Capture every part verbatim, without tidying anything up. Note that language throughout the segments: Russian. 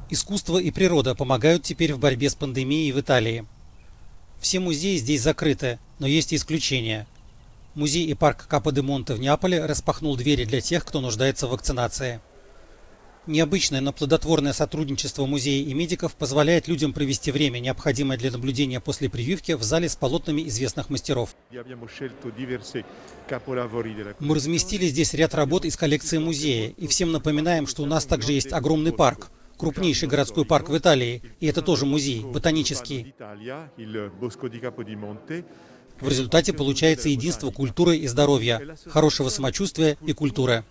Искусство и природа помогают теперь в борьбе с пандемией в Италии. Все музеи здесь закрыты, но есть и исключения. Музей и парк Капо-де-Монте в Неаполе распахнул двери для тех, кто нуждается в вакцинации. Необычное, но плодотворное сотрудничество музея и медиков позволяет людям провести время, необходимое для наблюдения после прививки, в зале с полотнами известных мастеров. Мы разместили здесь ряд работ из коллекции музея, и всем напоминаем, что у нас также есть огромный парк, крупнейший городской парк в Италии, и это тоже музей, ботанический. В результате получается единство культуры и здоровья, хорошего самочувствия и культуры.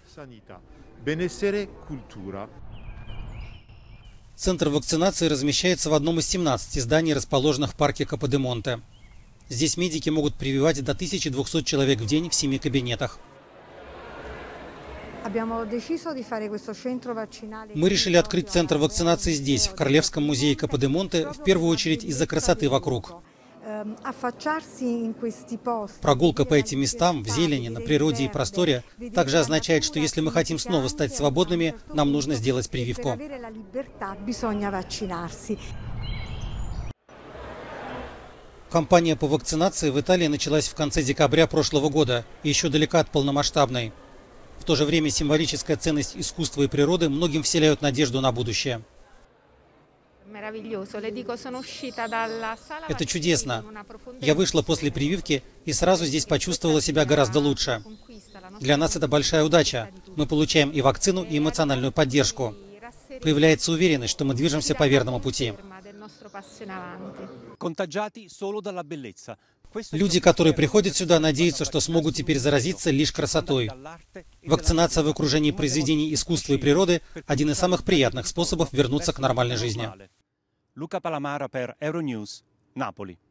Центр вакцинации размещается в одном из семнадцати зданий, расположенных в парке Капо-де-Монте. Здесь медики могут прививать до тысячи двухсот человек в день в семи кабинетах. Мы решили открыть центр вакцинации здесь, в Королевском музее Капо-де-Монте, в первую очередь из-за красоты вокруг. Прогулка по этим местам, в зелени, на природе и просторе, также означает, что если мы хотим снова стать свободными, нам нужно сделать прививку. Кампания по вакцинации в Италии началась в конце декабря прошлого года и еще далека от полномасштабной. В то же время символическая ценность искусства и природы многим вселяют надежду на будущее. Это чудесно. Я вышла после прививки и сразу здесь почувствовала себя гораздо лучше. Для нас это большая удача. Мы получаем и вакцину, и эмоциональную поддержку. Появляется уверенность, что мы движемся по верному пути. Люди, которые приходят сюда, надеются, что смогут теперь заразиться лишь красотой. Вакцинация в окружении произведений искусства и природы – один из самых приятных способов вернуться к нормальной жизни. Luca Palamara per Euronews, Napoli.